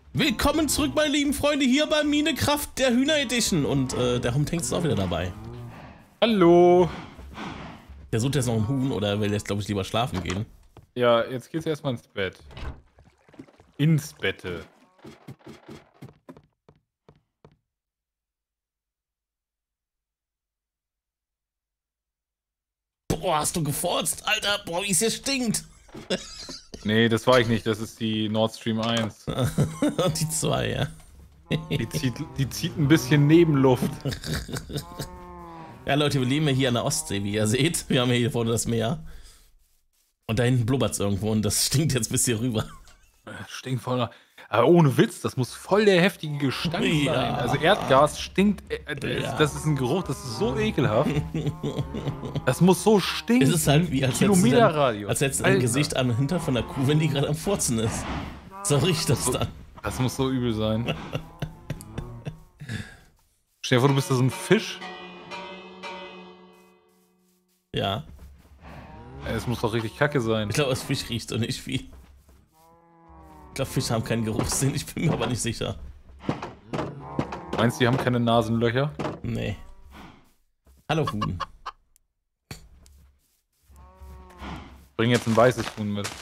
Willkommen zurück, meine lieben Freunde, hier bei Minecraft, der Hühner Edition. Und der Home-Tank ist auch wieder dabei. Hallo. Der sucht jetzt noch einen Huhn oder will jetzt, glaube ich, lieber schlafen gehen. Ja, jetzt geht's erstmal ins Bett. Ins Bette. Boah, hast du gefurzt, Alter. Boah, wie es hier stinkt. Nee, das war ich nicht. Das ist die Nord Stream 1. Und die 2, ja. Die zieht ein bisschen Nebenluft. Ja, Leute, wir leben ja hier an der Ostsee, wie ihr seht. Wir haben ja hier vorne das Meer. Und da hinten blubbert es irgendwo und das stinkt jetzt bis hier rüber. Stinkt voll nach. Aber ohne Witz, das muss voll der heftige Gestank sein. Also Erdgas stinkt. Das ist ein Geruch, das ist so ekelhaft. Das muss so stinken. Es ist halt wie als hättest du ein Gesicht am Hintern von der Kuh, wenn die gerade am Furzen ist. So riecht das dann. Das muss so übel sein. Stell dir vor, du bist da so ein Fisch. Ja. Es muss doch richtig kacke sein. Ich glaube, das Fisch riecht und nicht wie. Ich glaube, Fische haben keinen Geruchssinn, ich bin mir aber nicht sicher. Meinst du, die haben keine Nasenlöcher? Nee. Hallo Huhn. Bring jetzt ein weißes Huhn mit.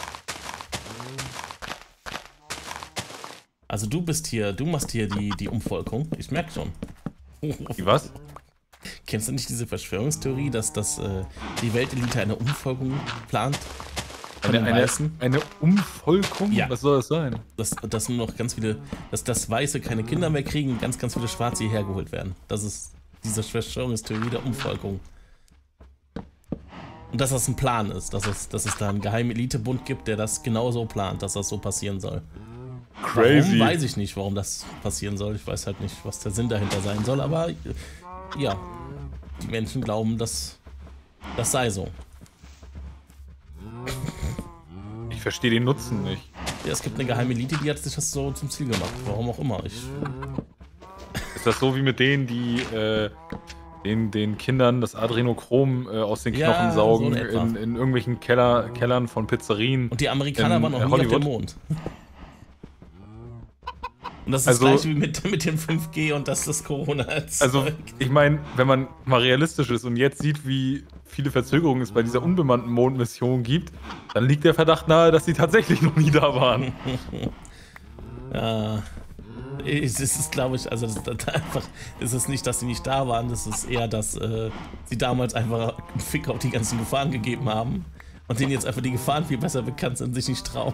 Also du machst hier die Umvolkung. Ich merke schon. Die was? Kennst du nicht diese Verschwörungstheorie, dass die Weltelite eine Umvolkung plant? Eine Umvolkung? Ja. Was soll das sein? Dass nur noch ganz viele, dass Weiße keine Kinder mehr kriegen und ganz viele Schwarze hierher geholt werden. Das ist diese Verschwörungstheorie der Umvolkung. Und dass das ein Plan ist, dass es da einen geheimen Elitebund gibt, der das genauso plant, dass das so passieren soll. Crazy. Warum, weiß ich nicht, warum das passieren soll. Ich weiß halt nicht, was der Sinn dahinter sein soll, aber ja, die Menschen glauben, dass das sei so. Ich verstehe den Nutzen nicht. Ja, es gibt eine geheime Elite, die hat sich das so zum Ziel gemacht. Warum auch immer. Ist das so wie mit denen, die den Kindern das Adrenochrom aus den Knochen saugen, so in irgendwelchen Kellern von Pizzerien? Und die Amerikaner waren noch nie auf dem Mond. Und das ist das gleiche wie mit dem 5G und das Corona -Zeug. Also, ich meine, wenn man mal realistisch ist und jetzt sieht, wie viele Verzögerungen es bei dieser unbemannten Mondmission gibt, dann liegt der Verdacht nahe, dass sie tatsächlich noch nie da waren. Ja. Es ist, glaube ich, also es ist nicht, dass sie nicht da waren, es ist eher, dass sie damals einfach einen Fick auf die ganzen Gefahren gegeben haben und denen jetzt einfach die Gefahren viel besser bekannt sind, sich nicht trauen.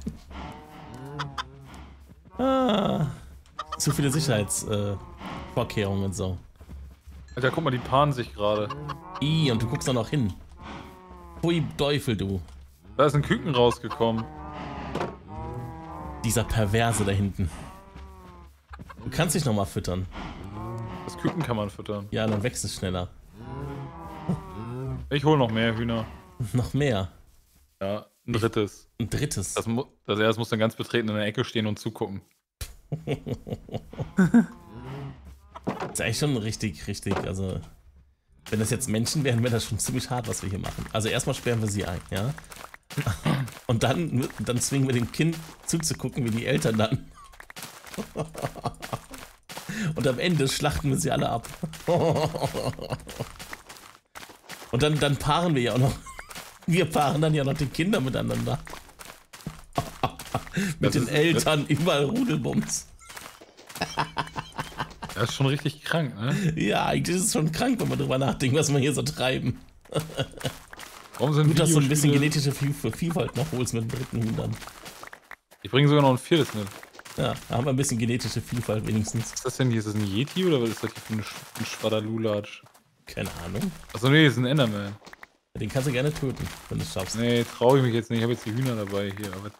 Zu viele Sicherheitsvorkehrungen und so. Alter, guck mal, die paaren sich gerade. Und du guckst da noch hin. Pfui Teufel, du. Da ist ein Küken rausgekommen. Dieser Perverse da hinten. Du kannst dich nochmal füttern. Das Küken kann man füttern. Ja, dann wächst es schneller. Ich hole noch mehr Hühner. Noch mehr? Ja, ein drittes. Ein drittes? Das muss dann ganz betreten in der Ecke stehen und zugucken. Das ist eigentlich schon richtig, also wenn das jetzt Menschen wären, wäre das schon ziemlich hart, was wir hier machen. Also erstmal sperren wir sie ein, ja? Und dann zwingen wir dem Kind zuzugucken, wie die Eltern dann. Und am Ende schlachten wir sie alle ab. Und dann paaren wir ja auch noch. Wir paaren dann ja noch die Kinder miteinander. Mit den Eltern überall Rudelbums. Das ist schon richtig krank, ne? Ja, eigentlich ist es schon krank, wenn man drüber nachdenkt, was wir hier so treiben. Warum sind Gut, dass du ein bisschen genetische Vielfalt noch holst mit dem dritten Huhn dann. Ich bringe sogar noch ein viertes mit. Ja, da haben wir ein bisschen genetische Vielfalt wenigstens. Was ist das denn hier? Ist das ein Yeti oder was ist das hier für ein Schwaddalulatsch? Keine Ahnung. Achso, nee, das ist ein Enderman. Den kannst du gerne töten, wenn du es schaffst. Nee, traue ich mich jetzt nicht. Ich habe jetzt die Hühner dabei hier. Aber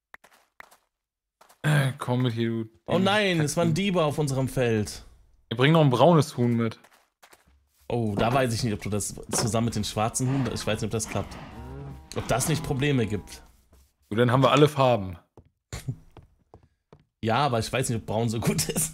komm mit hier, du. Oh nein, es waren Diebe auf unserem Feld. Wir bringen noch ein braunes Huhn mit. Oh, da weiß ich nicht, ob du das zusammen mit den schwarzen Huhn, ich weiß nicht, ob das klappt. Ob das nicht Probleme gibt. Gut, dann haben wir alle Farben. Ja, aber ich weiß nicht, ob braun so gut ist.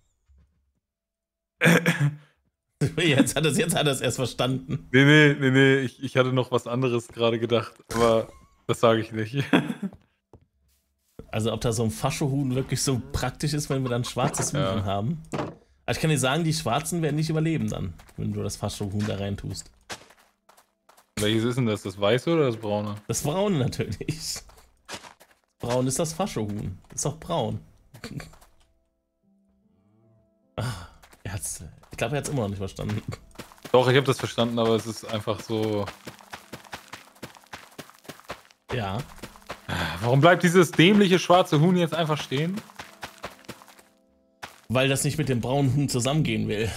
Jetzt hat er es erst verstanden. Nee, ich hatte noch was anderes gerade gedacht, aber das sage ich nicht. Also ob da so ein Faschohuhn wirklich so praktisch ist, wenn wir dann schwarzes Huhn haben. Also ich kann dir sagen, die Schwarzen werden nicht überleben dann, wenn du das Faschohuhn da rein tust. Welches ist denn das? Das Weiße oder das Braune? Das Braune natürlich. Braun ist das Faschohuhn. Das ist doch braun. Ich glaube, er hat es immer noch nicht verstanden. Doch, ich habe das verstanden, aber es ist einfach so... Ja. Warum bleibt dieses dämliche schwarze Huhn jetzt einfach stehen? Weil das nicht mit dem braunen Huhn zusammengehen will.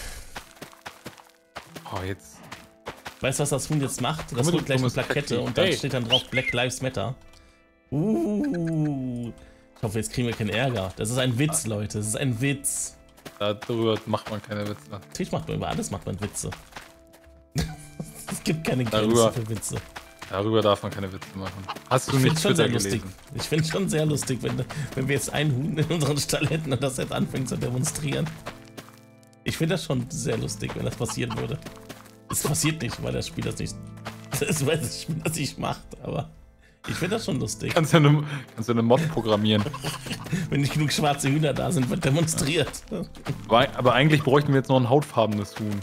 Oh, jetzt... Weißt du, was das Huhn jetzt macht? Das holt gleich eine Plakette und da steht dann drauf Black Lives Matter. Ich hoffe, jetzt kriegen wir keinen Ärger. Das ist ein Witz, Leute. Das ist ein Witz. Darüber macht man keine Witze. Natürlich macht man über alles Witze. Es gibt keine Grenze für Witze. Darüber darf man keine Witze machen. Hast du nicht Twitter gelesen? Ich finde es schon sehr lustig, wenn wir jetzt ein Huhn in unseren Stall hätten und das jetzt anfängt zu demonstrieren. Ich finde das schon sehr lustig, wenn das passieren würde. Es passiert nicht, weil das Spiel das nicht macht, aber ich finde das schon lustig. Kannst du eine Mod programmieren. Wenn nicht genug schwarze Hühner da sind, wird demonstriert. Aber eigentlich bräuchten wir jetzt noch ein hautfarbenes Huhn.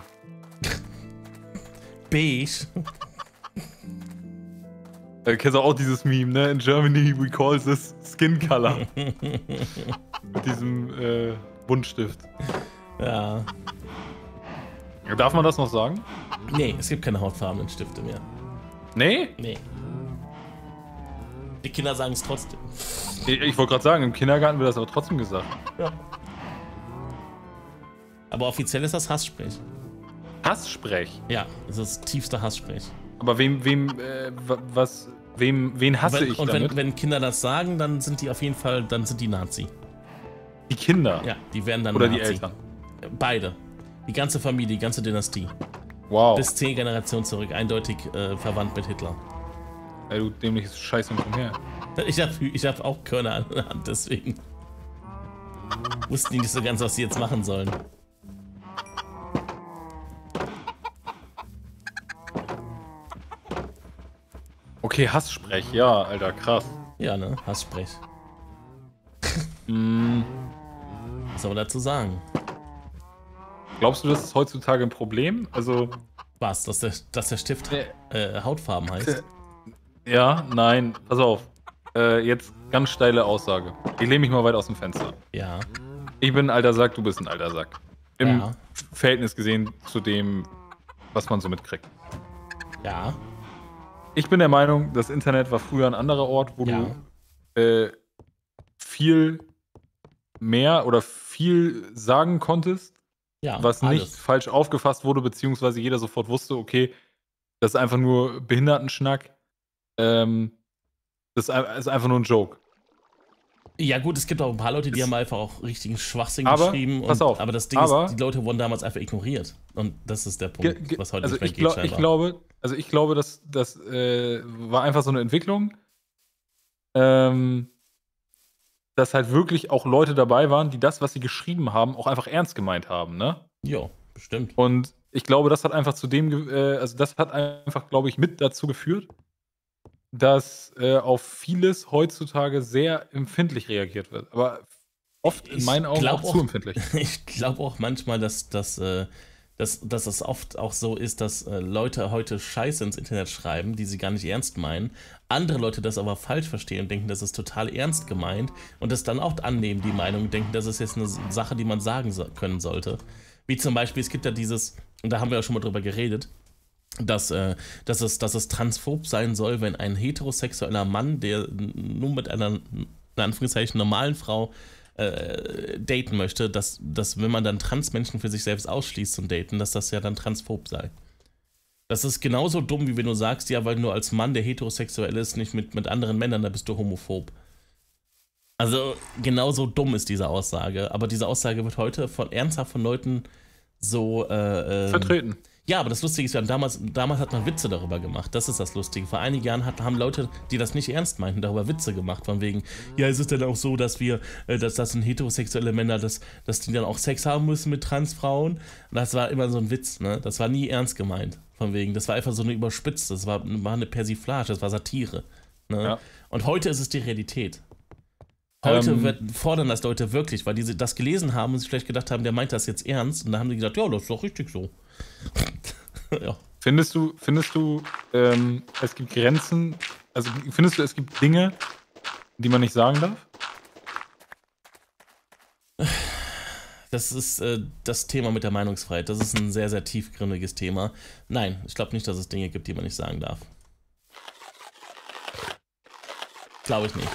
Beige. Da kennst du auch dieses Meme, ne? In Germany we call this Skin Color. Mit diesem Buntstift. Ja. Darf man das noch sagen? Nee, es gibt keine hautfarbenen Stifte mehr. Nee? Nee. Die Kinder sagen es trotzdem. Ich wollte gerade sagen, im Kindergarten wird das aber trotzdem gesagt. Ja. Aber offiziell ist das Hasssprech. Hasssprech? Ja, das ist tiefster Hasssprech. Aber wen hasse ich damit? Und wenn Kinder das sagen, dann sind die auf jeden Fall, dann sind die Nazi. Die Kinder? Ja, die werden dann Oder Nazi. Die Eltern? Beide. Die ganze Familie, die ganze Dynastie. Wow. Bis 10 Generationen zurück, eindeutig verwandt mit Hitler. Ey, du dämliches Scheiß und komm her. Ich hab auch Körner an der Hand, deswegen wussten die nicht so ganz, was sie jetzt machen sollen. Okay, Hasssprech, ja, Alter, krass. Ja, ne? Hasssprech. Was soll man dazu sagen? Glaubst du, das ist heutzutage ein Problem? Also. Was? Dass der Stift Hautfarben heißt? Ja, nein, pass auf. Jetzt ganz steile Aussage. Ich lehne mich mal weit aus dem Fenster. Ja. Ich bin ein alter Sack, du bist ein alter Sack. Im Verhältnis gesehen zu dem, was man so mitkriegt. Ja. Ich bin der Meinung, das Internet war früher ein anderer Ort, wo du viel mehr oder viel sagen konntest, was nicht falsch aufgefasst wurde, beziehungsweise jeder sofort wusste, okay, das ist einfach nur Behindertenschnack. Das ist einfach nur ein Joke. Ja gut, es gibt auch ein paar Leute, die haben einfach auch richtigen Schwachsinn geschrieben. Pass auf, aber das Ding ist, die Leute wurden damals einfach ignoriert. Und das ist der Punkt, was heute nicht mehr geht scheinbar. Ich glaube, das war einfach so eine Entwicklung, dass halt wirklich auch Leute dabei waren, die das, was sie geschrieben haben, auch einfach ernst gemeint haben, ne? Ja, bestimmt. Und ich glaube, das hat einfach glaube ich, mit dazu geführt, dass auf vieles heutzutage sehr empfindlich reagiert wird. Aber oft in meinen Augen auch zu empfindlich. Ich glaube auch manchmal, dass es oft auch so ist, dass Leute heute Scheiße ins Internet schreiben, die sie gar nicht ernst meinen. Andere Leute das aber falsch verstehen und denken, das ist total ernst gemeint und das dann auch annehmen, die Meinung, und denken, das ist jetzt eine Sache, die man sagen können sollte. Wie zum Beispiel, es gibt ja dieses, und da haben wir ja schon mal drüber geredet, dass es transphob sein soll, wenn ein heterosexueller Mann, der nur mit einer, in Anführungszeichen, normalen Frau daten möchte, dass wenn man dann Transmenschen für sich selbst ausschließt zum Daten, dass das ja dann transphob sei. Das ist genauso dumm, wie wenn du sagst, ja, weil du als Mann, der heterosexuell ist, nicht mit anderen Männern, da bist du homophob. Also genauso dumm ist diese Aussage, aber diese Aussage wird heute ernsthaft von Leuten so vertreten. Ja, aber das Lustige ist ja, damals hat man Witze darüber gemacht. Das ist das Lustige. Vor einigen Jahren haben Leute, die das nicht ernst meinten, darüber Witze gemacht. Von wegen, ja, ist es denn auch so, dass das sind heterosexuelle Männer, dass die dann auch Sex haben müssen mit Transfrauen? Und das war immer so ein Witz, ne? Das war nie ernst gemeint. Von wegen, das war einfach so eine Überspitze. Das war eine Persiflage, das war Satire. Ne? Ja. Und heute ist es die Realität. Heute fordern das Leute wirklich, weil die das gelesen haben und sich vielleicht gedacht haben, der meint das jetzt ernst. Und dann haben die gesagt, ja, das ist doch richtig so. Ja. Findest du, es gibt Grenzen, also findest du, es gibt Dinge, die man nicht sagen darf? Das ist das Thema mit der Meinungsfreiheit. Das ist ein sehr, sehr tiefgründiges Thema. Nein, ich glaube nicht, dass es Dinge gibt, die man nicht sagen darf. Glaube ich nicht.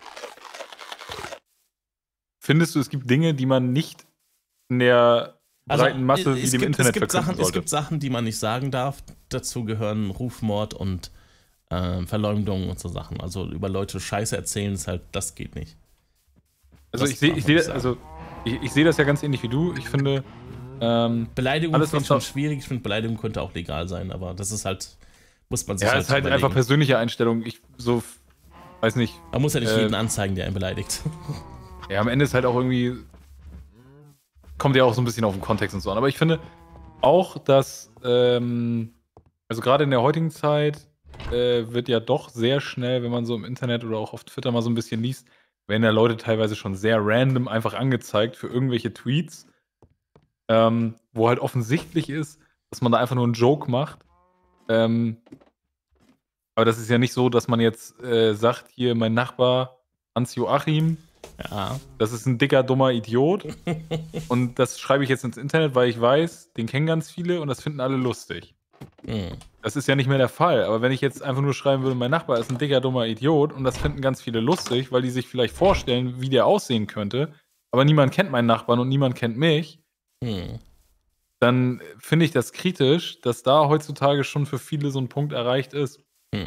Findest du, es gibt Dinge, die man nicht in der breiten Masse wie dem Internet verkünden sollte? Es gibt Sachen, die man nicht sagen darf. Dazu gehören Rufmord und Verleumdung und so Sachen. Also über Leute Scheiße erzählen, ist halt, das geht nicht. Also ich sehe das ja ganz ähnlich wie du. Ich finde Beleidigung finde ich schon schwierig. Ich finde, Beleidigung könnte auch legal sein, aber das ist halt, muss man sich halt ist halt überlegen. Einfach persönliche Einstellung. Ich so, weiß nicht. Man muss ja nicht jeden anzeigen, der einen beleidigt. Ja, am Ende ist halt auch irgendwie, kommt ja auch so ein bisschen auf den Kontext und so an. Aber ich finde auch, dass, also gerade in der heutigen Zeit wird ja doch sehr schnell, wenn man so im Internet oder auch auf Twitter mal so ein bisschen liest, werden ja Leute teilweise schon sehr random einfach angezeigt für irgendwelche Tweets, wo halt offensichtlich ist, dass man da einfach nur einen Joke macht. Aber das ist ja nicht so, dass man jetzt sagt, hier mein Nachbar Hans-Joachim, ja, das ist ein dicker, dummer Idiot. Und das schreibe ich jetzt ins Internet, weil ich weiß, den kennen ganz viele und das finden alle lustig. Das ist ja nicht mehr der Fall. Aber wenn ich jetzt einfach nur schreiben würde, mein Nachbar ist ein dicker, dummer Idiot und das finden ganz viele lustig, weil die sich vielleicht vorstellen, wie der aussehen könnte, aber niemand kennt meinen Nachbarn und niemand kennt mich, dann finde ich das kritisch, dass da heutzutage schon für viele so ein Punkt erreicht ist.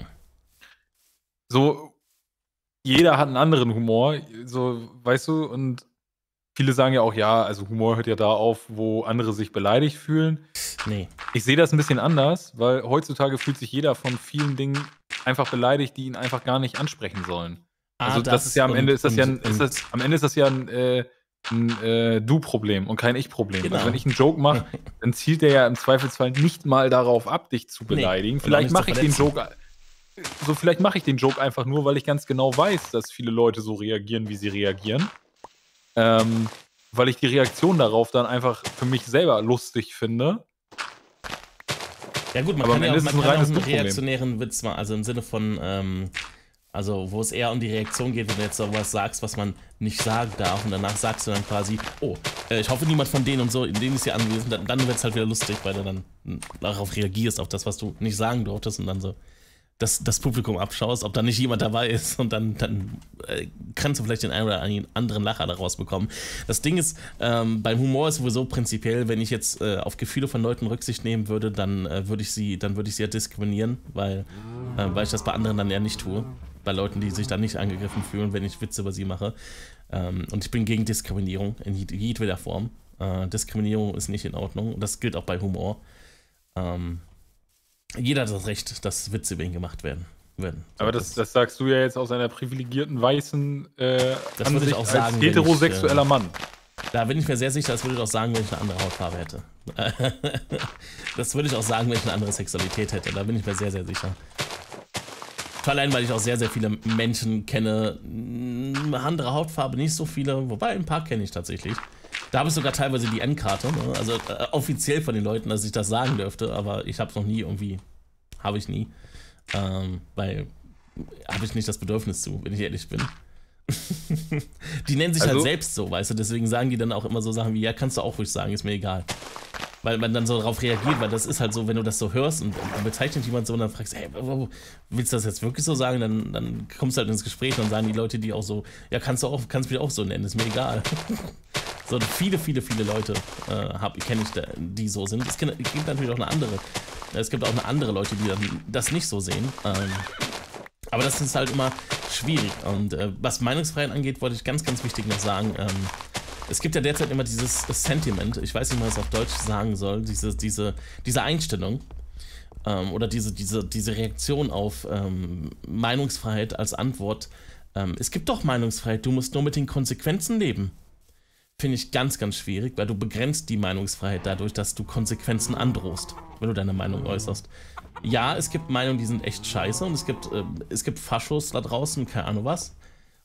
So, jeder hat einen anderen Humor, so, weißt du, und viele sagen ja auch, ja, also Humor hört ja da auf, wo andere sich beleidigt fühlen. Nee. Ich sehe das ein bisschen anders, weil heutzutage fühlt sich jeder von vielen Dingen einfach beleidigt, die ihn einfach gar nicht ansprechen sollen. Also das ist ja am Ende ist das ja ein Du-Problem und kein Ich-Problem. Genau. Also wenn ich einen Joke mache, dann zielt der ja im Zweifelsfall nicht mal darauf ab, dich zu beleidigen. Vielleicht mache ich den Joke einfach nur, weil ich ganz genau weiß, dass viele Leute so reagieren, wie sie reagieren. Weil ich die Reaktion darauf dann einfach für mich selber lustig finde. Ja gut, man kann ja auch einen reaktionären Witz machen, also im Sinne von, also wo es eher um die Reaktion geht, wenn du jetzt sowas sagst, was man nicht sagen darf und danach sagst du dann quasi, oh, ich hoffe niemand von denen und so, in denen ist hier anwesend, dann wird es halt wieder lustig, weil du dann darauf reagierst, auf das, was du nicht sagen durftest und dann so das Publikum abschaust, ob da nicht jemand dabei ist und dann kannst du vielleicht den einen oder anderen Lacher daraus bekommen. Das Ding ist, beim Humor ist sowieso prinzipiell, wenn ich jetzt auf Gefühle von Leuten Rücksicht nehmen würde, dann würde ich sie ja diskriminieren, weil ich das bei anderen dann ja nicht tue. Bei Leuten, die sich dann nicht angegriffen fühlen, wenn ich Witze über sie mache. Und ich bin gegen Diskriminierung in jedweder Form. Diskriminierung ist nicht in Ordnung und das gilt auch bei Humor. Jeder hat das Recht, dass Witze über ihn gemacht werden. Aber das sagst du ja jetzt aus einer privilegierten, weißen das würde ich auch sagen, als heterosexueller Mann. Da bin ich mir sehr sicher, das würde ich auch sagen, wenn ich eine andere Hautfarbe hätte. Das würde ich auch sagen, wenn ich eine andere Sexualität hätte. Da bin ich mir sehr, sehr sicher. Vor allem, weil ich auch sehr, sehr viele Menschen kenne, andere Hautfarbe, nicht so viele, wobei ein paar kenne ich tatsächlich. Da habe ich sogar teilweise die Endkarte, ne? Also offiziell von den Leuten, dass ich das sagen dürfte, aber ich habe es noch nie irgendwie, habe ich nie, weil habe ich nicht das Bedürfnis zu, wenn ich ehrlich bin. Die nennen sich halt selbst so, weißt du, deswegen sagen die dann auch immer so Sachen wie, ja, kannst du auch ruhig sagen, ist mir egal. Weil man dann so darauf reagiert, weil das ist halt so, wenn du das so hörst und dann bezeichnet jemand so und dann fragst du, hey, willst du das jetzt wirklich so sagen? Dann kommst du halt ins Gespräch und dann sagen die Leute, die auch so, ja, kannst mich auch so nennen, ist mir egal. So, viele Leute kenne ich, die so sind. Es gibt natürlich auch es gibt auch andere Leute, die dann das nicht so sehen. Aber das ist halt immer schwierig. Und was Meinungsfreiheit angeht, wollte ich ganz, ganz wichtig noch sagen, es gibt ja derzeit immer dieses Sentiment, ich weiß nicht, wie man das auf Deutsch sagen soll, diese Einstellung oder diese Reaktion auf Meinungsfreiheit als Antwort. Es gibt doch Meinungsfreiheit, du musst nur mit den Konsequenzen leben. Finde ich ganz, ganz schwierig, weil du begrenzt die Meinungsfreiheit dadurch, dass du Konsequenzen androhst, wenn du deine Meinung äußerst. Ja, es gibt Meinungen, die sind echt scheiße und es gibt Faschos da draußen, keine Ahnung was.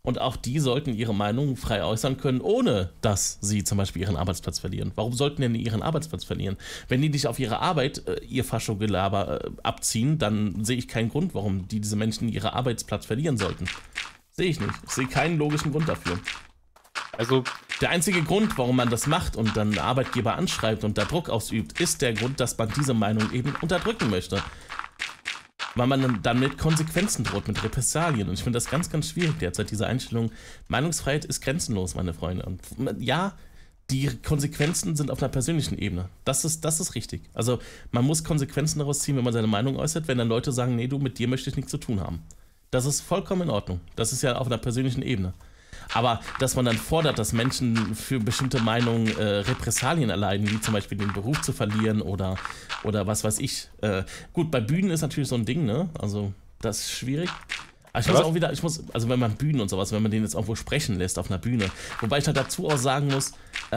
Und auch die sollten ihre Meinung frei äußern können, ohne dass sie zum Beispiel ihren Arbeitsplatz verlieren. Warum sollten denn die ihren Arbeitsplatz verlieren? Wenn die nicht auf ihre Arbeit ihr Faschogelaber abziehen, dann sehe ich keinen Grund, warum diese Menschen ihren Arbeitsplatz verlieren sollten. Sehe ich nicht. Ich sehe keinen logischen Grund dafür. Also der einzige Grund, warum man das macht und dann einen Arbeitgeber anschreibt und da Druck ausübt, ist der Grund, dass man diese Meinung eben unterdrücken möchte. Weil man dann mit Konsequenzen droht, mit Repressalien. Und ich finde das ganz, ganz schwierig derzeit, diese Einstellung. Meinungsfreiheit ist grenzenlos, meine Freunde. Und ja, die Konsequenzen sind auf einer persönlichen Ebene. Das ist richtig. Also man muss Konsequenzen daraus ziehen, wenn man seine Meinung äußert, wenn dann Leute sagen, nee, du, mit dir möchte ich nichts zu tun haben. Das ist vollkommen in Ordnung. Das ist ja auf einer persönlichen Ebene. Aber dass man dann fordert, dass Menschen für bestimmte Meinungen Repressalien erleiden, wie zum Beispiel den Beruf zu verlieren oder was weiß ich. Gut, bei Bühnen ist natürlich so ein Ding, ne? Also das ist schwierig. Aber also wenn man Bühnen und sowas, wenn man den jetzt irgendwo sprechen lässt auf einer Bühne. Wobei ich halt dazu auch sagen muss,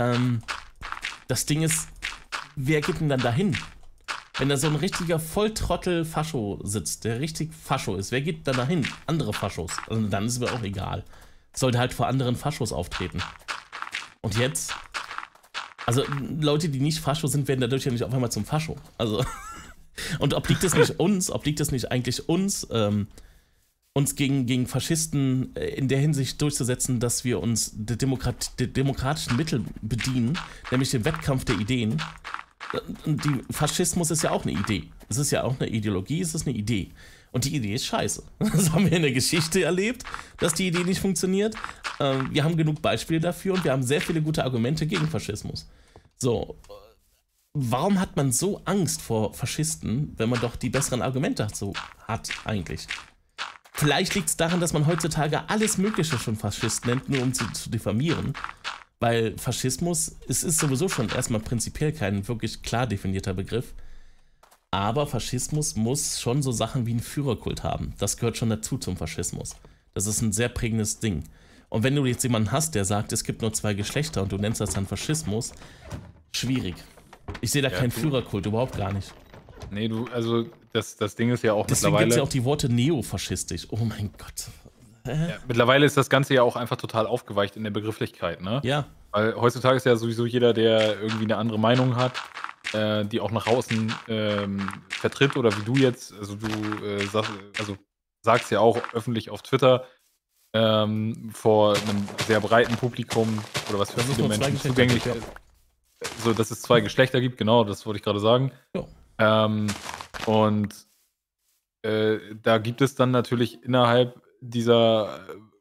das Ding ist, wer geht denn dann dahin? Wenn da so ein richtiger Volltrottel-Fascho sitzt, der richtig Fascho ist, wer geht dann dahin? Andere Faschos. Also dann ist es mir auch egal. Sollte halt vor anderen Faschos auftreten. Und jetzt, also Leute, die nicht Fascho sind, werden dadurch ja nicht auf einmal zum Fascho. Also, und obliegt es nicht eigentlich uns, uns gegen Faschisten in der Hinsicht durchzusetzen, dass wir uns der demokratischen Mittel bedienen, nämlich den Wettkampf der Ideen. Und Faschismus ist ja auch eine Idee. Es ist ja auch eine Ideologie, es ist eine Idee. Und die Idee ist scheiße. Das haben wir in der Geschichte erlebt, dass die Idee nicht funktioniert. Wir haben genug Beispiele dafür und wir haben sehr viele gute Argumente gegen Faschismus. So, warum hat man so Angst vor Faschisten, wenn man doch die besseren Argumente dazu hat eigentlich? Vielleicht liegt es daran, dass man heutzutage alles Mögliche schon Faschist nennt, nur um zu diffamieren. Weil Faschismus, es ist sowieso schon erstmal prinzipiell kein wirklich klar definierter Begriff. Aber Faschismus muss schon so Sachen wie einen Führerkult haben. Das gehört schon dazu zum Faschismus. Das ist ein sehr prägendes Ding. Und wenn du jetzt jemanden hast, der sagt, es gibt nur 2 Geschlechter und du nennst das dann Faschismus, schwierig. Ich sehe da keinen Führerkult, überhaupt gar nicht. Nee, also das Ding ist ja auch deswegen gibt es ja auch die Worte neofaschistisch. Oh mein Gott. Ja, mittlerweile ist das Ganze ja auch einfach total aufgeweicht in der Begrifflichkeit, ne? Ja. Weil heutzutage ist ja sowieso jeder, der irgendwie eine andere Meinung hat, die auch nach außen vertritt oder wie du jetzt, also du sagst ja auch öffentlich auf Twitter vor einem sehr breiten Publikum oder was für viele Menschen zugänglich ist, so dass es 2 Geschlechter gibt, genau, das wollte ich gerade sagen. Ja. Und da gibt es dann natürlich innerhalb dieser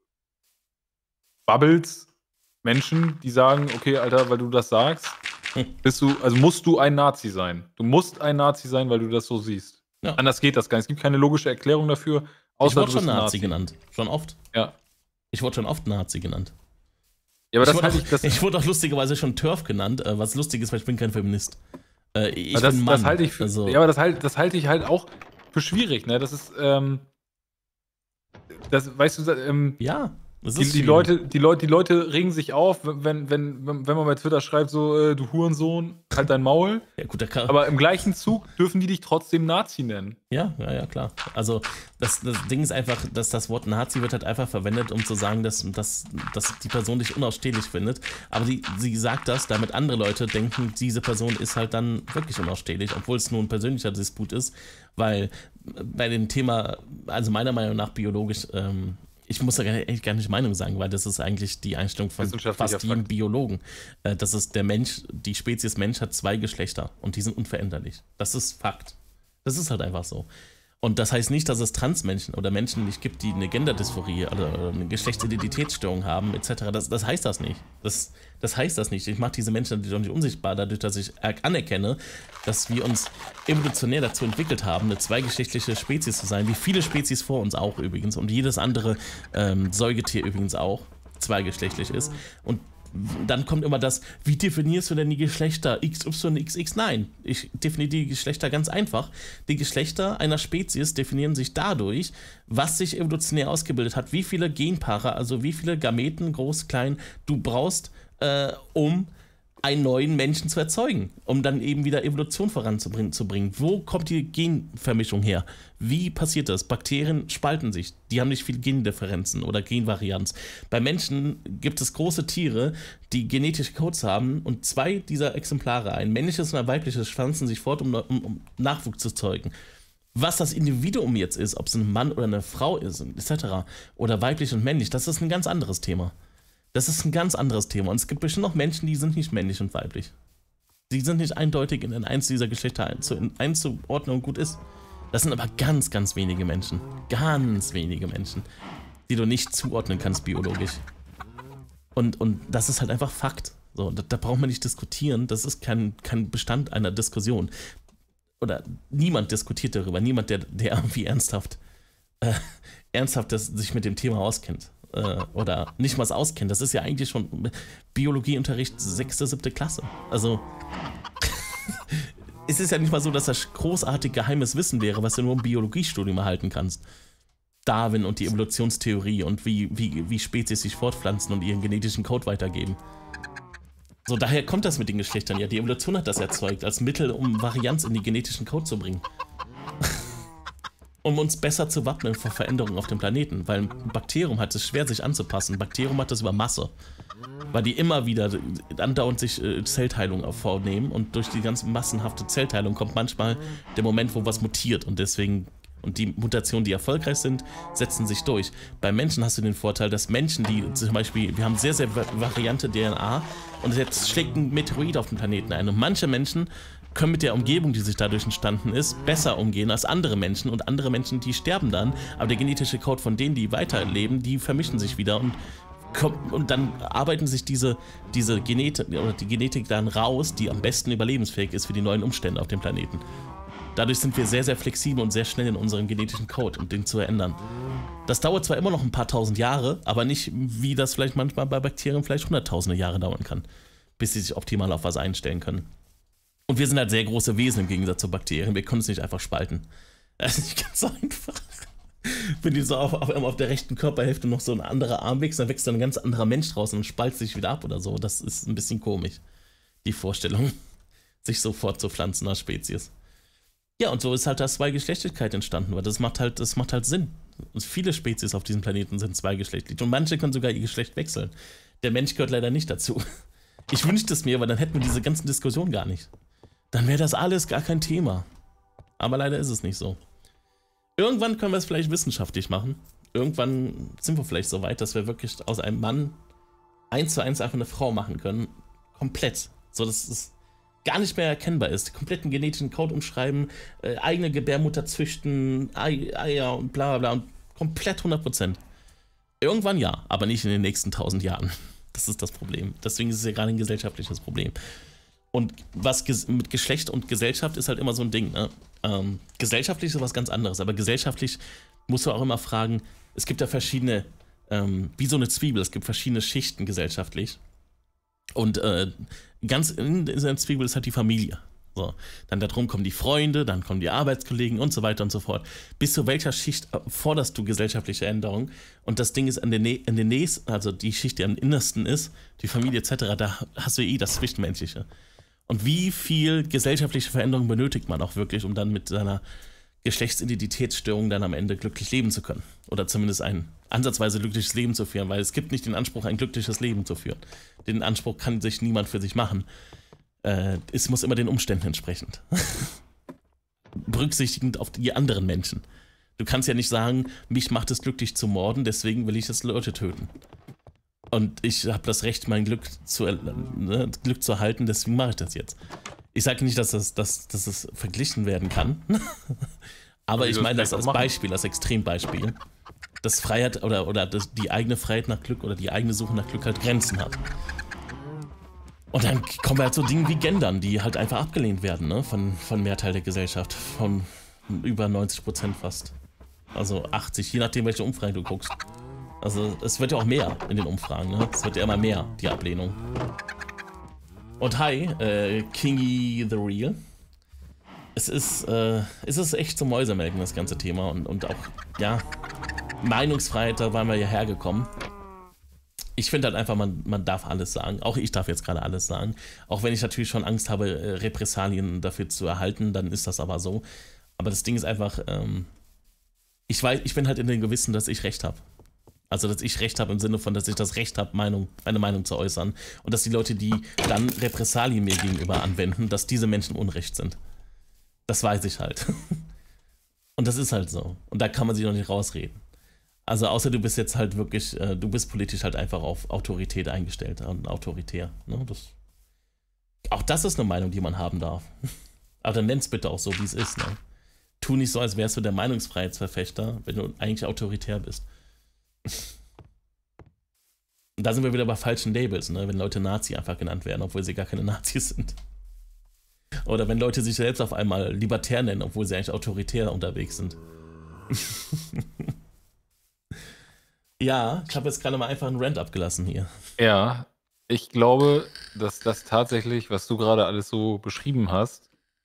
Bubbles Menschen, die sagen, okay, Alter, weil du das sagst, musst du ein Nazi sein. Du musst ein Nazi sein, weil du das so siehst. Ja. Anders geht das gar nicht. Es gibt keine logische Erklärung dafür, außer ich wurde schon Nazi genannt. Schon oft. Ja. Ich wurde schon oft Nazi genannt. Ja, aber ich wurde auch lustigerweise schon TERF genannt, was lustig ist, weil ich bin kein Feminist. Ich bin Mann. Das halte ich für, also, ja, aber das halte ich halt auch für schwierig, ne? Das ist, das, weißt du, ja. Die Leute regen sich auf, wenn man bei Twitter schreibt, so, du Hurensohn, halt dein Maul. Ja, gut, aber im gleichen Zug dürfen die dich trotzdem Nazi nennen. Ja, klar. Also das Ding ist einfach, dass das Wort Nazi wird halt einfach verwendet, um zu sagen, dass die Person dich unausstehlich findet. Aber sie sagt das, damit andere Leute denken, diese Person ist halt dann wirklich unausstehlich, obwohl es nur ein persönlicher Disput ist. Weil bei dem Thema, also meiner Meinung nach biologisch, ich muss da echt gar nicht Meinung sagen, weil das ist eigentlich die Einstellung von fast jedem Biologen. Das ist der Mensch, die Spezies Mensch hat 2 Geschlechter und die sind unveränderlich. Das ist Fakt. Das ist halt einfach so. Und das heißt nicht, dass es Transmenschen oder Menschen nicht gibt, die eine Genderdysphorie oder eine Geschlechtsidentitätsstörung haben, etc. Das heißt das nicht. Das heißt das nicht. Ich mache diese Menschen natürlich auch nicht unsichtbar, dadurch, dass ich anerkenne, dass wir uns evolutionär dazu entwickelt haben, eine zweigeschlechtliche Spezies zu sein, wie viele Spezies vor uns auch übrigens und jedes andere Säugetier übrigens auch zweigeschlechtlich ist. Und dann kommt immer das, wie definierst du denn die Geschlechter X, Y, XX? Nein, ich definiere die Geschlechter ganz einfach. Die Geschlechter einer Spezies definieren sich dadurch, was sich evolutionär ausgebildet hat, wie viele Genpaare, also wie viele Gameten, groß, klein, du brauchst, um einen neuen Menschen zu erzeugen, um dann eben wieder Evolution voranzubringen. Wo kommt die Genvermischung her? Wie passiert das? Bakterien spalten sich. Die haben nicht viele Gendifferenzen oder Genvarianz. Bei Menschen gibt es große Tiere, die genetische Codes haben und 2 dieser Exemplare, ein männliches und ein weibliches, pflanzen sich fort, um Nachwuchs zu zeugen. Was das Individuum jetzt ist, ob es ein Mann oder eine Frau ist, etc., oder weiblich und männlich, das ist ein ganz anderes Thema. Das ist ein ganz anderes Thema. Und es gibt bestimmt noch Menschen, die sind nicht männlich und weiblich. Die sind nicht eindeutig in eins dieser Geschlechter einzuordnen und gut ist. Das sind aber ganz, ganz wenige Menschen. Ganz wenige Menschen, die du nicht zuordnen kannst biologisch. Und das ist halt einfach Fakt. So, da braucht man nicht diskutieren. Das ist kein Bestand einer Diskussion. Oder niemand diskutiert darüber. Niemand, der irgendwie ernsthaft sich mit dem Thema auskennt. Oder nicht mal auskennt. Das ist ja eigentlich schon Biologieunterricht 6., 7. Klasse. Also es ist ja nicht mal so, dass das großartig geheimes Wissen wäre, was du nur im Biologiestudium erhalten kannst. Darwin und die Evolutionstheorie und wie Spezies sich fortpflanzen und ihren genetischen Code weitergeben. So, daher kommt das mit den Geschlechtern. Ja, die Evolution hat das erzeugt, als Mittel, um Varianz in die genetischen Code zu bringen. Um uns besser zu wappnen vor Veränderungen auf dem Planeten. Weil ein Bakterium hat es schwer, sich anzupassen. Ein Bakterium hat das über Masse. Weil die immer wieder andauernd sich Zellteilung vornehmen und durch die ganze massenhafte Zellteilung kommt manchmal der Moment, wo was mutiert und deswegen, und die Mutationen, die erfolgreich sind, setzen sich durch. Bei Menschen hast du den Vorteil, dass Menschen, die zum Beispiel, wir haben sehr, sehr variante DNA und jetzt schlägt ein Meteorit auf den Planeten ein und manche Menschen können mit der Umgebung, die sich dadurch entstanden ist, besser umgehen als andere Menschen und andere Menschen, die sterben dann, aber der genetische Code von denen, die weiterleben, die vermischen sich wieder und dann arbeiten sich diese Genetik oder die Genetik dann raus, die am besten überlebensfähig ist für die neuen Umstände auf dem Planeten. Dadurch sind wir sehr, sehr flexibel und sehr schnell in unserem genetischen Code, um den zu ändern. Das dauert zwar immer noch ein paar tausend Jahre, aber nicht, wie das vielleicht manchmal bei Bakterien vielleicht hunderttausende Jahre dauern kann, bis sie sich optimal auf was einstellen können. Und wir sind halt sehr große Wesen im Gegensatz zu Bakterien. Wir können es nicht einfach spalten. Das ist nicht ganz so einfach. Wenn die so auf der rechten Körperhälfte noch so ein anderer Arm wächst, dann wächst dann ein ganz anderer Mensch draus und spaltet sich wieder ab oder so. Das ist ein bisschen komisch, die Vorstellung, sich so fortzupflanzen als Spezies. Ja, und so ist halt das Zweigeschlechtlichkeit entstanden, weil das macht halt Sinn. Und viele Spezies auf diesem Planeten sind zweigeschlechtlich und manche können sogar ihr Geschlecht wechseln. Der Mensch gehört leider nicht dazu. Ich wünschte es mir, weil dann hätten wir diese ganzen Diskussionen gar nicht. Dann wäre das alles gar kein Thema. Aber leider ist es nicht so. Irgendwann können wir es vielleicht wissenschaftlich machen. Irgendwann sind wir vielleicht so weit, dass wir wirklich aus einem Mann 1:1 einfach eine Frau machen können. Komplett. So, dass es gar nicht mehr erkennbar ist. Kompletten genetischen Code umschreiben, eigene Gebärmutter züchten, Eier und bla bla bla. Und komplett 100%. Irgendwann ja, aber nicht in den nächsten 1000 Jahren. Das ist das Problem. Deswegen ist es ja gerade ein gesellschaftliches Problem. Und was mit Geschlecht und Gesellschaft ist halt immer so ein Ding, ne? Gesellschaftlich ist was ganz anderes, aber gesellschaftlich musst du auch immer fragen, es gibt ja verschiedene, wie so eine Zwiebel, es gibt verschiedene Schichten gesellschaftlich. Und ganz in dieser Zwiebel ist halt die Familie. So, dann darum kommen die Freunde, dann kommen die Arbeitskollegen und so weiter und so fort. Bis zu welcher Schicht forderst du gesellschaftliche Änderung? Und das Ding ist, in den nächsten, also die Schicht, die am innersten ist, die Familie etc., da hast du das Zwischenmenschliche. Und wie viel gesellschaftliche Veränderung benötigt man auch wirklich, um dann mit seiner Geschlechtsidentitätsstörung dann am Ende glücklich leben zu können? Oder zumindest ein ansatzweise glückliches Leben zu führen, weil es gibt nicht den Anspruch, ein glückliches Leben zu führen. Den Anspruch kann sich niemand für sich machen. Es muss immer den Umständen entsprechend. Berücksichtigend auf die anderen Menschen. Du kannst ja nicht sagen, mich macht es glücklich zu morden, deswegen will ich jetzt Leute töten. Und ich habe das Recht, mein Glück zu erhalten, deswegen mache ich das jetzt. Ich sage nicht, dass das verglichen werden kann. Aber ich meine das als Beispiel, als Extrembeispiel. Dass Freiheit oder die eigene Freiheit nach Glück oder die eigene Suche nach Glück halt Grenzen hat. Und dann kommen wir halt so Dinge wie Gendern, die halt einfach abgelehnt werden, ne? Von Mehrteil der Gesellschaft. Von über 90% fast. Also 80, je nachdem, welche Umfrage du guckst. Also es wird ja auch mehr in den Umfragen, ne? Es wird ja immer mehr, die Ablehnung. Und hi, Kingy the Real. Es ist echt zum Mäusemelken, das ganze Thema. Und auch, ja, Meinungsfreiheit, da waren wir ja hergekommen. ich finde halt einfach, man darf alles sagen. Auch ich darf jetzt gerade alles sagen. Auch wenn ich natürlich schon Angst habe, Repressalien dafür zu erhalten, dann ist das aber so. Aber das Ding ist einfach, ich bin halt in dem Gewissen, dass ich Recht habe. Also, dass ich Recht habe im Sinne von, dass ich das Recht habe, meine Meinung zu äußern. Und dass die Leute, die dann Repressalien mir gegenüber anwenden, dass diese Menschen Unrecht sind. Das weiß ich halt. Und das ist halt so. Und da kann man sich noch nicht rausreden. Also außer du bist jetzt halt wirklich, du bist politisch halt einfach auf Autorität eingestellt und autoritär. Ne? Auch das ist eine Meinung, die man haben darf. Aber dann nenn's bitte auch so, wie es ist. Ne? Tu nicht so, als wärst du der Meinungsfreiheitsverfechter, wenn du eigentlich autoritär bist. Und da sind wir wieder bei falschen Labels, ne? Wenn Leute Nazi einfach genannt werden, obwohl sie gar keine Nazis sind. Oder wenn Leute sich selbst auf einmal libertär nennen, obwohl sie eigentlich autoritär unterwegs sind. Ja, ich habe jetzt gerade mal einfach einen Rant abgelassen hier. Ja, ich glaube, dass das tatsächlich, was du gerade alles so beschrieben hast,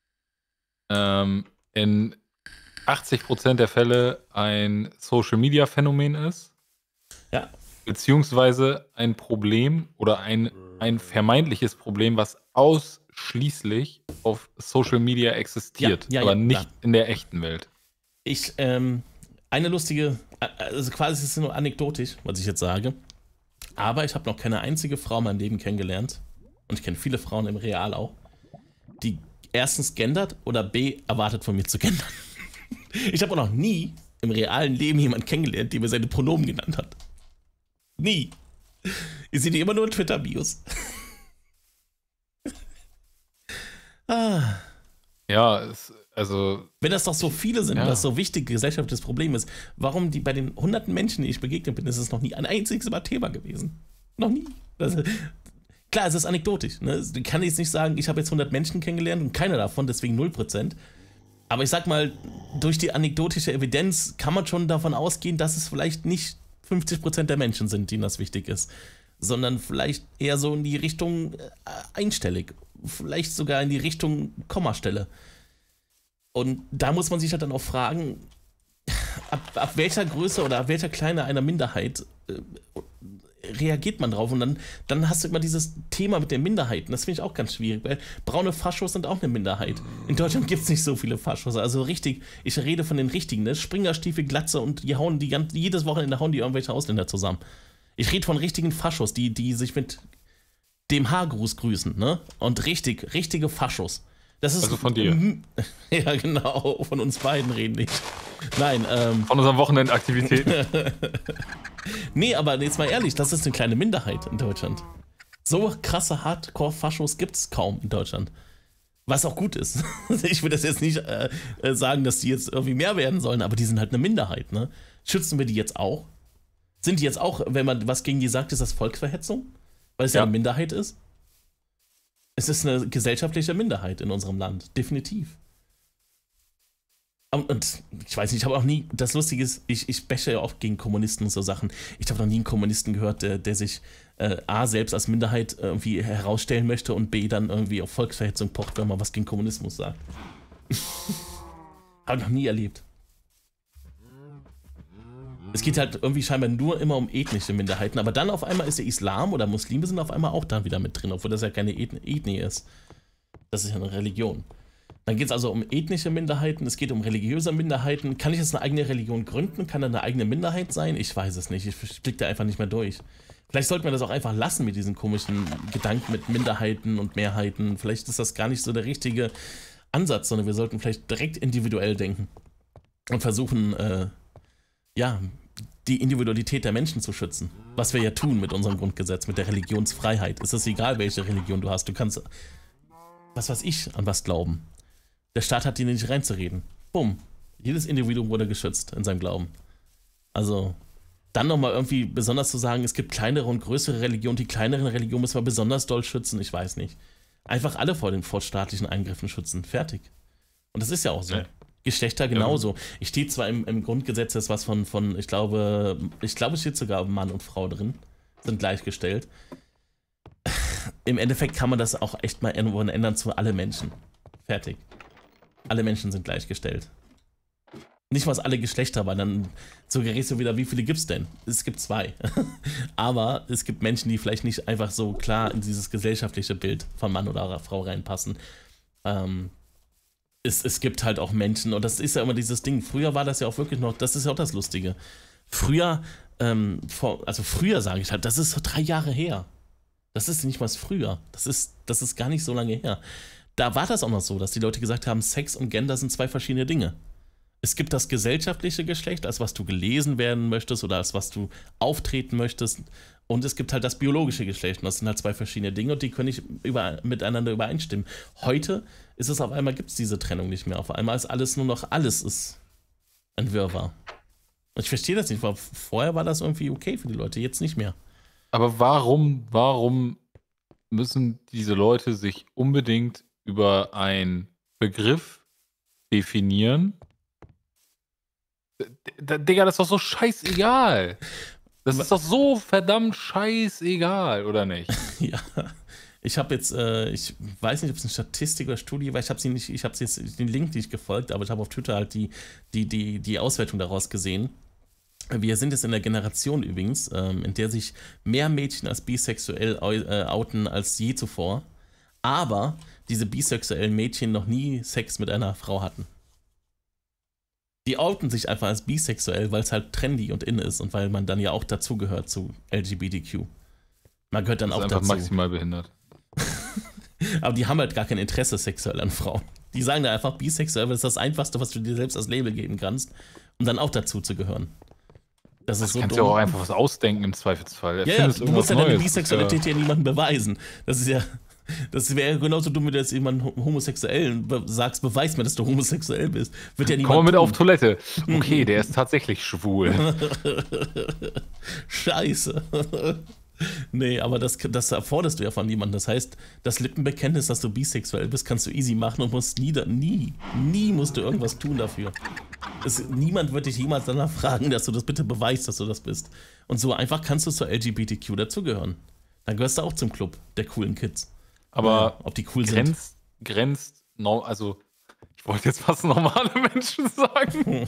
in 80% der Fälle ein Social-Media-Phänomen ist. Ja. Beziehungsweise ein Problem oder ein vermeintliches Problem, was ausschließlich auf Social Media existiert, aber nicht in der echten Welt. Eine lustige, also quasi ist es nur anekdotisch, was ich jetzt sage, aber ich habe noch keine einzige Frau in meinem Leben kennengelernt, und ich kenne viele Frauen im Real auch, die erstens gendert oder B erwartet von mir zu gendern. Ich habe auch noch nie im realen Leben jemanden kennengelernt, der mir seine Pronomen genannt hat. Nie. Ich sehe die immer nur in Twitter-Bios. Ja, also... Wenn das doch so viele sind, das so wichtig gesellschaftliches Problem ist, warum bei den hunderten Menschen, die ich begegnet bin, ist es noch nie ein einziges Mal Thema gewesen. Noch nie. Klar, es ist anekdotisch. Ne? Ich kann jetzt nicht sagen, ich habe jetzt 100 Menschen kennengelernt und keiner davon, deswegen 0%. Aber ich sag mal, durch die anekdotische Evidenz kann man schon davon ausgehen, dass es vielleicht nicht 50% der Menschen sind, denen das wichtig ist, sondern vielleicht eher so in die Richtung einstellig, vielleicht sogar in die Richtung Kommastelle. Und da muss man sich halt dann auch fragen, ab welcher Größe oder ab welcher Kleine einer Minderheit reagiert man drauf? Und dann hast du immer dieses Thema mit den Minderheiten. Das finde ich auch ganz schwierig, weil braune Faschos sind auch eine Minderheit. In Deutschland gibt es nicht so viele Faschos. Also richtig, ich rede von den richtigen, ne? Springerstiefel, Glatze, und die hauen jedes Wochenende hauen die irgendwelche Ausländer zusammen. Ich rede von richtigen Faschos, die sich mit dem Haargruß grüßen, ne? Und richtige Faschos. Das ist, also von dir? Ja, genau, von uns beiden reden nicht. Nein, von unseren Wochenendaktivitäten. Nee, aber jetzt mal ehrlich, das ist eine kleine Minderheit in Deutschland. So krasse Hardcore-Faschos gibt es kaum in Deutschland. Was auch gut ist. Ich will das jetzt nicht sagen, dass die jetzt irgendwie mehr werden sollen, aber die sind halt eine Minderheit, ne? Schützen wir die jetzt auch? Sind die jetzt auch, wenn man was gegen die sagt, ist das Volksverhetzung? Weil es ja eine Minderheit ist? Es ist eine gesellschaftliche Minderheit in unserem Land, definitiv. Und ich weiß nicht, ich habe auch nie, das Lustige ist, ich bashe ja auch gegen Kommunisten und so Sachen. Ich habe noch nie einen Kommunisten gehört, der sich A, selbst als Minderheit irgendwie herausstellen möchte und B, dann irgendwie auf Volksverhetzung pocht, wenn man was gegen Kommunismus sagt. Habe ich noch nie erlebt. Es geht halt irgendwie scheinbar nur immer um ethnische Minderheiten, aber dann auf einmal ist der Islam oder Muslime sind auf einmal auch da wieder mit drin, obwohl das ja keine Ethnie ist. Das ist ja eine Religion. Dann geht es also um ethnische Minderheiten, es geht um religiöse Minderheiten. Kann ich jetzt eine eigene Religion gründen? Kann da eine eigene Minderheit sein? Ich weiß es nicht, ich blicke da einfach nicht mehr durch. Vielleicht sollte man das auch einfach lassen mit diesen komischen Gedanken mit Minderheiten und Mehrheiten. Vielleicht ist das gar nicht so der richtige Ansatz, sondern wir sollten vielleicht direkt individuell denken und versuchen, die Individualität der Menschen zu schützen. Was wir ja tun mit unserem Grundgesetz, mit der Religionsfreiheit. Es ist egal, welche Religion du hast. Du kannst, was weiß ich, an was glauben. Der Staat hat dir nicht reinzureden. Bumm. Jedes Individuum wurde geschützt in seinem Glauben. Also, dann nochmal irgendwie besonders zu sagen, es gibt kleinere und größere Religionen. Die kleineren Religionen müssen wir besonders doll schützen. Ich weiß nicht. Einfach alle vor den staatlichen Eingriffen schützen. Fertig. Und das ist ja auch so. Geschlechter genauso. Ich stehe zwar im Grundgesetz ist was von ich glaube, es steht sogar Mann und Frau drin, sind gleichgestellt. Im Endeffekt kann man das auch echt mal irgendwo ändern zu alle Menschen. Fertig. Alle Menschen sind gleichgestellt. Nicht mal alle Geschlechter, weil dann suggerierst du wieder, wie viele gibt's denn? Es gibt 2. Aber es gibt Menschen, die vielleicht nicht einfach so klar in dieses gesellschaftliche Bild von Mann oder Frau reinpassen. Es gibt halt auch Menschen, und das ist ja immer dieses Ding, früher war das ja auch wirklich noch, das ist ja auch das Lustige. Früher, früher sage ich halt, das ist so 3 Jahre her. Das ist nicht mal früher. Das ist gar nicht so lange her. Da war das auch noch so, dass die Leute gesagt haben, Sex und Gender sind 2 verschiedene Dinge. Es gibt das gesellschaftliche Geschlecht, als was du gelesen werden möchtest oder als was du auftreten möchtest. Und es gibt halt das biologische Geschlecht. Und das sind halt 2 verschiedene Dinge und die können nicht miteinander übereinstimmen. Heute ist es auf einmal, gibt es diese Trennung nicht mehr. Auf einmal ist alles nur noch, alles ist ein Wirrwarr. Und ich verstehe das nicht, weil vorher war das irgendwie okay für die Leute, jetzt nicht mehr. Aber warum müssen diese Leute sich unbedingt über einen Begriff definieren? Digga, das ist doch so scheißegal. Das ist doch so verdammt scheißegal, oder nicht? Ja, ich habe jetzt, ich weiß nicht, ob es eine Statistik oder Studie war, ich habe jetzt den Link nicht gefolgt, aber ich habe auf Twitter halt die Auswertung daraus gesehen. Wir sind jetzt in der Generation übrigens, in der sich mehr Mädchen als bisexuell outen als je zuvor, aber diese bisexuellen Mädchen noch nie Sex mit einer Frau hatten. Die outen sich einfach als bisexuell, weil es halt trendy und in ist und weil man dann ja auch dazugehört zu LGBTQ. Man gehört dann auch dazu. Einfach maximal behindert. Aber die haben halt gar kein Interesse sexuell an Frauen. Die sagen da einfach bisexuell, weil das ist das Einfachste, was du dir selbst als Label geben kannst, um dann auch dazu zu gehören. Das ist so kannst du auch einfach was ausdenken im Zweifelsfall. Ja, du musst ja deine Bisexualität ja niemandem beweisen. Das wäre genauso dumm, wenn du jetzt jemanden Homosexuellen sagst, beweis mir, dass du homosexuell bist. Wird ja niemand Komm mal mit auf Toilette. Okay, der ist tatsächlich schwul. Scheiße. Nee, aber das erforderst du ja von niemandem. Das heißt, das Lippenbekenntnis, dass du bisexuell bist, kannst du easy machen und musst nie musst du irgendwas tun dafür. Niemand wird dich jemals danach fragen, dass du das bitte beweist, dass du das bist. Und so einfach kannst du zur LGBTQ dazugehören. Dann gehörst du auch zum Club der coolen Kids. Aber ob die cool sind. Also, ich wollte jetzt fast normale Menschen sagen.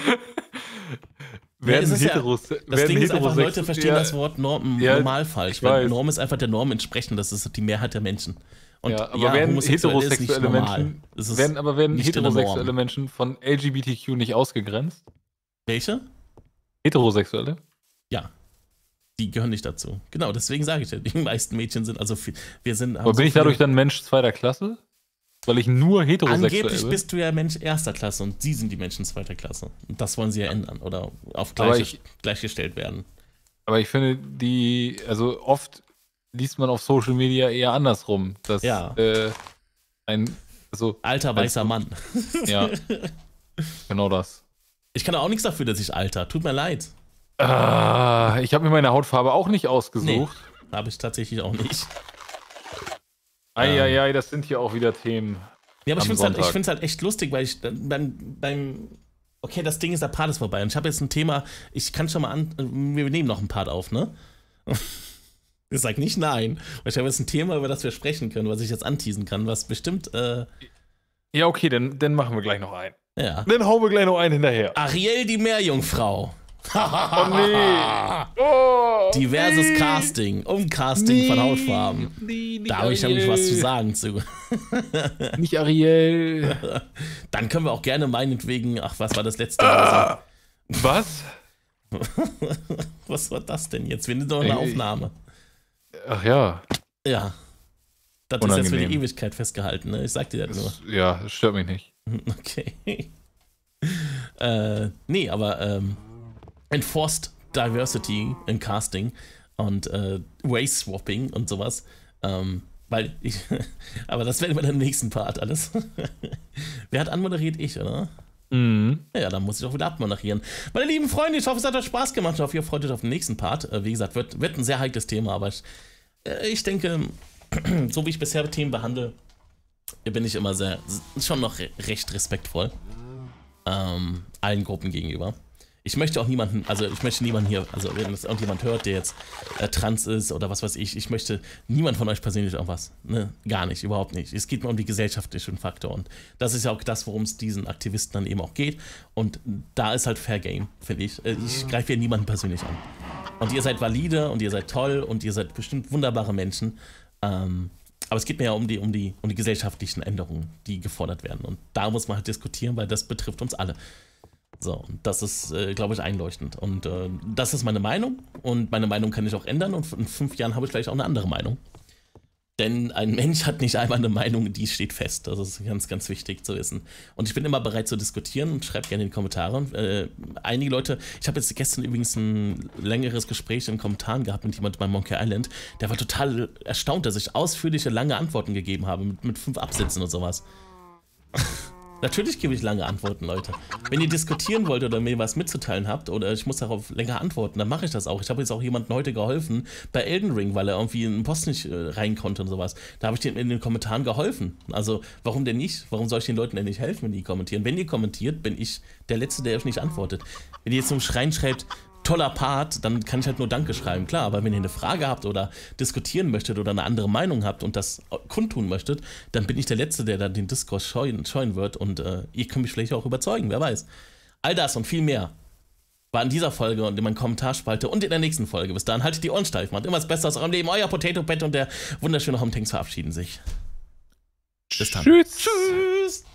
Das Ding ist einfach, Leute verstehen das Wort normal falsch. Weil Norm ist einfach der Norm entsprechend, das ist die Mehrheit der Menschen. Und aber werden heterosexuelle Menschen von LGBTQ nicht ausgegrenzt? Welche? Heterosexuelle? Ja. Die gehören nicht dazu. Genau, deswegen sage ich ja, die meisten Mädchen sind also Aber bin ich dadurch dann Mensch 2. Klasse? Weil ich nur heterosexuell bin? Angeblich bist du ja Mensch 1. Klasse und sie sind die Menschen 2. Klasse. Und das wollen sie ja ändern oder auf gleichgestellt werden. Aber ich finde, oft liest man auf Social Media eher andersrum. Dass, alter weißer Mann. Ja, genau das. Ich kann auch nichts dafür, dass ich alter. Tut mir leid. Ich habe mir meine Hautfarbe auch nicht ausgesucht. Nee, habe ich tatsächlich auch nicht. Eieiei, das sind hier auch wieder Themen. Ja, aber ich finde es halt echt lustig, weil ich okay, das Ding ist, der Part ist vorbei. Und ich habe jetzt ein Thema, ich kann schon mal wir nehmen noch einen Part auf, ne? Ich sag nicht nein. Weil ich habe jetzt ein Thema, über das wir sprechen können, was ich jetzt anteasen kann, was bestimmt. Ja, okay, dann machen wir gleich noch einen. Ja. Dann hauen wir gleich noch einen hinterher. Ariel, die Meerjungfrau. Oh nee. Oh, Diverses Casting, Casting von Hautfarben. Da habe ich nämlich was zu sagen zu. Nicht Ariel. Dann können wir auch gerne meinetwegen, was war das letzte Mal? Was? Was war das denn jetzt? Wir nehmen doch eine Aufnahme. Ach ja. Ja. Das ist jetzt für die Ewigkeit festgehalten, ne? Ich sag dir das nur. Ja, das stört mich nicht. Okay. Nee, aber Enforced Diversity in Casting und Race Swapping und sowas. Aber das werden wir dann im nächsten Part alles. Wer hat anmoderiert? Ich, oder? Mhm. Ja, dann muss ich auch wieder abmoderieren. Meine lieben Freunde, ich hoffe, es hat euch Spaß gemacht. Ich hoffe, ihr freut euch auf den nächsten Part. Wie gesagt, wird ein sehr heikles Thema, aber ich denke, so wie ich bisher Themen behandle, bin ich immer schon noch recht respektvoll allen Gruppen gegenüber. Ich möchte auch niemanden, also ich möchte niemanden hier, also wenn das irgendjemand hört, der jetzt trans ist oder was weiß ich möchte niemand von euch persönlich irgendwas, ne, gar nicht, überhaupt nicht. Es geht mir um die gesellschaftlichen Faktor und das ist ja auch das, worum es diesen Aktivisten dann eben auch geht und da ist halt Fair Game, finde ich. Ich greife hier niemanden persönlich an. Und ihr seid valide und ihr seid toll und ihr seid bestimmt wunderbare Menschen, aber es geht mir ja um die gesellschaftlichen Änderungen, die gefordert werden und da muss man halt diskutieren, weil das betrifft uns alle. So, und das ist, glaube ich, einleuchtend. Und das ist meine Meinung. Und meine Meinung kann ich auch ändern. Und in 5 Jahren habe ich vielleicht auch eine andere Meinung. Denn ein Mensch hat nicht einmal eine Meinung, die steht fest. Das ist ganz, ganz wichtig zu wissen. Und ich bin immer bereit zu diskutieren und schreibt gerne in die Kommentare. Einige Leute, ich habe jetzt gestern übrigens ein längeres Gespräch in den Kommentaren gehabt mit jemandem bei Monkey Island. Der war total erstaunt, dass ich ausführliche, lange Antworten gegeben habe. Mit 5 Absätzen und sowas. Natürlich gebe ich lange Antworten, Leute. Wenn ihr diskutieren wollt oder mir was mitzuteilen habt oder ich muss darauf länger antworten, dann mache ich das auch. Ich habe jetzt auch jemandem heute geholfen bei Elden Ring, weil er irgendwie in den Post nicht rein konnte und sowas. Da habe ich dem in den Kommentaren geholfen. Also warum denn nicht? Warum soll ich den Leuten denn nicht helfen, wenn die kommentieren? Wenn ihr kommentiert, bin ich der Letzte, der euch nicht antwortet. Wenn ihr jetzt nur Schreien schreibt, toller Part, dann kann ich halt nur Danke schreiben, klar, aber wenn ihr eine Frage habt oder diskutieren möchtet oder eine andere Meinung habt und das kundtun möchtet, dann bin ich der Letzte, der da den Diskurs scheuen wird und ihr könnt mich vielleicht auch überzeugen, wer weiß. All das und viel mehr war in dieser Folge und in meiner Kommentarspalte und in der nächsten Folge. Bis dahin, haltet die Ohren steif, macht immer das Beste aus eurem Leben. Euer Potato Pet und der wunderschöne Home Tanks verabschieden sich. Bis dann. Tschüss. Tschüss.